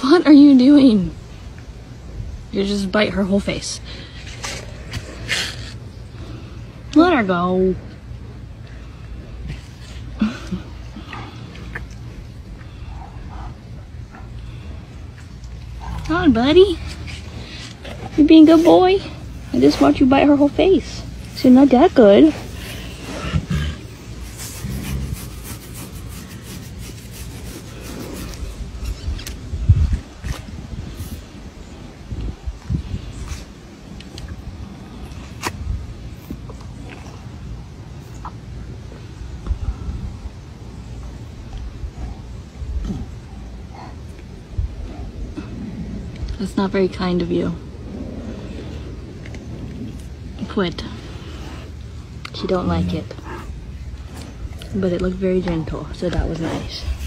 What are you doing? You just bite her whole face. Let her go. Come on, buddy. You being a good boy? I just watched you bite her whole face. So you're not that good. That's not very kind of you. Quit. She don't like it. But it looked very gentle, so that was nice.